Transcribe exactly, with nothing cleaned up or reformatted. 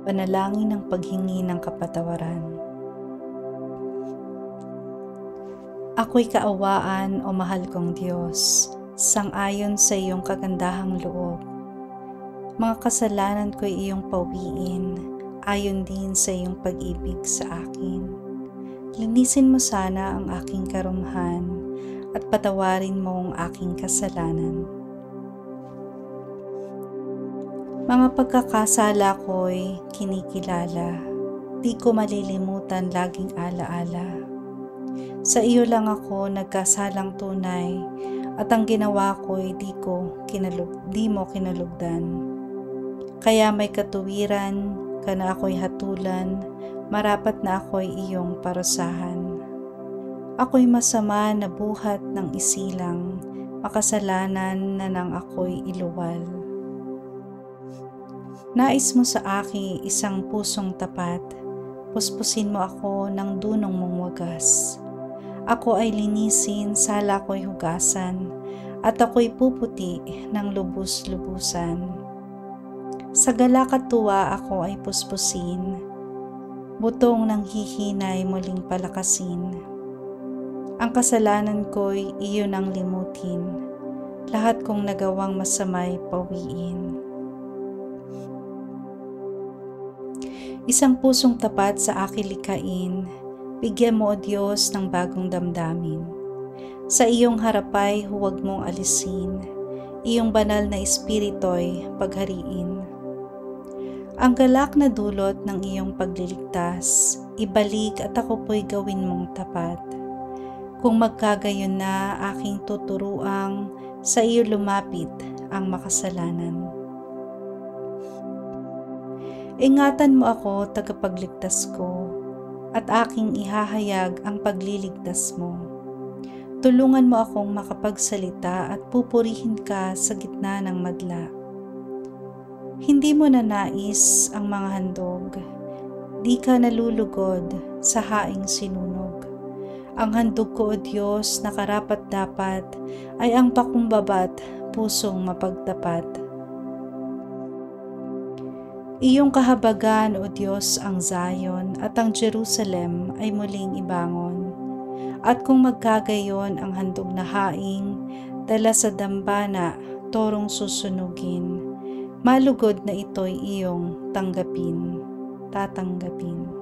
Panalangin ng paghingi ng kapatawaran. Ako'y kaawaan o mahal kong Diyos, sang-ayon sa iyong kagandahang loob. Mga kasalanan ko'y iyong pawiin, ayon din sa iyong pag-ibig sa akin. Linisin mo sana ang aking karumhan at patawarin mo ang aking kasalanan. Mga pagkakasala ko'y kinikilala, di ko malilimutan laging alaala. Sa iyo lang ako nagkasalang tunay, at ang ginawa ko'y di ko kinalug, di mo kinalugdan. Kaya may katuwiran ka na ako'y hatulan, marapat na ako'y iyong parusahan. Ako'y masama na buhat ng isilang, makasalanan na nang ako'y iluwal. Nais mo sa akin isang pusong tapat, puspusin mo ako ng dunong mong wagas. Ako ay linisin, sala ko'y hugasan, at ako'y puputi ng lubos-lubusan. Sa galak at tuwa ako ay puspusin, butong ng hihinay muling palakasin. Ang kasalanan ko'y iyon ang limutin, lahat kong nagawang masama'y pawiin. Isang pusong tapat sa aking likain, bigyan mo o Diyos ng bagong damdamin. Sa iyong harapay huwag mong alisin, iyong banal na espirito'y paghariin. Ang galak na dulot ng iyong pagliligtas, ibalik at ako po'y gawin mong tapat. Kung magkagayon na aking tuturuang, sa iyo lumapit ang makasalanan. Ingatan mo ako, tagapagligtas ko, at aking ihahayag ang pagliligtas mo. Tulungan mo akong makapagsalita at pupurihin ka sa gitna ng madla. Hindi mo nanais ang mga handog, di ka nalulugod sa haing sinunog. Ang handog ko o Diyos na karapat-dapat ay ang pakumbabat, pusong mapagtapat. Iyong kahabagan o Diyos ang Zion at ang Jerusalem ay muling ibangon. At kung magkagayon ang handog na haing, dala sa dambana, torong susunugin, malugod na ito'y iyong tanggapin, tatanggapin.